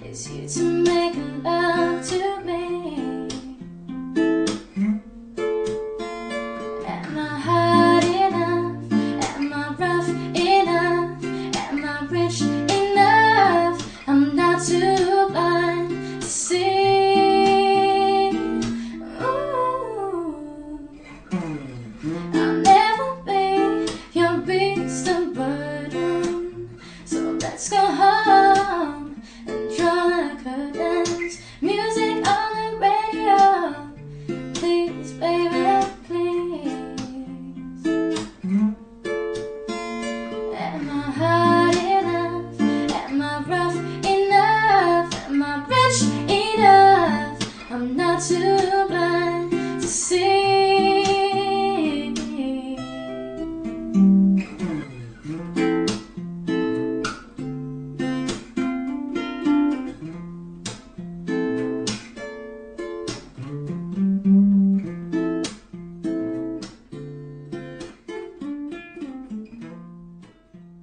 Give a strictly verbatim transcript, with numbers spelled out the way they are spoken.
is you to make love to me. Am I hard enough? Am I rough enough? Am I rich enough? I'm not too blind to see. Ooh. I'll never be your beast of burden, so let's go home.